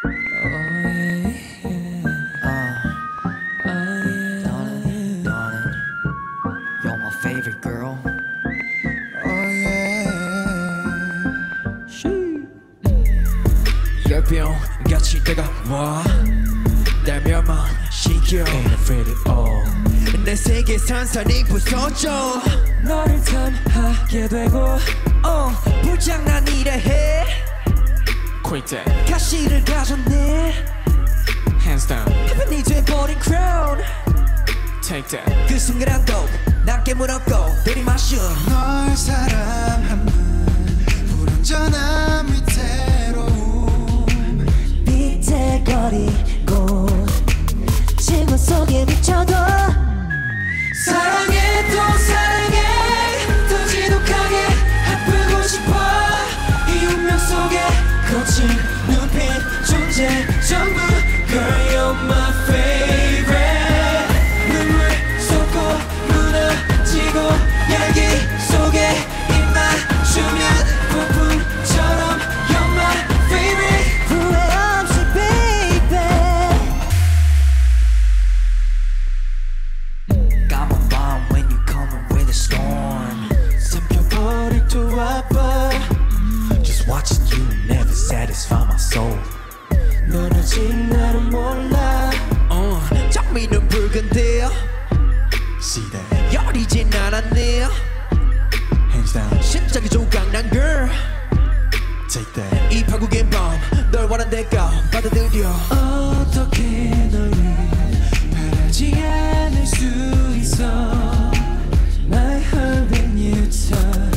You're my favorite girl. 열병같이 다가와 날 멸망시켜 Ain't afraid at all. 내 세계 산산이 부서져 너를 탐하게 되고 불장난 이래 해 Quit that 가시를 가졌네 Hands down 해변이 돼버린 crown Take that 그 순간도 난 깨물었고 들이마셔 널 사랑하는 불완전한 위태로움 비틀거리고 친구 속에 미쳐도 사랑해 또 사랑해 더 지독하게 아프고 싶어 이 운명 속에 거친 눈빛 존재 전부 Girl you're my favorite 눈물 쏟고 무너지고 열기 속에 입 맞추면 폭풍처럼 You're my favorite 후회 없이 baby 까만 밤 when you coming with a storm 삼켜버릴 또 아파 Just watching you never satisfy my soul 넌 아직 나를 몰라 장미는 붉은데 See that 여리진 않았네 Hands down 심장이 조각난 girl Take that 이 파국의 밤널 원한 대가 받아들여 어떻게 널 바라지 않을 수 있어 My heart when you touch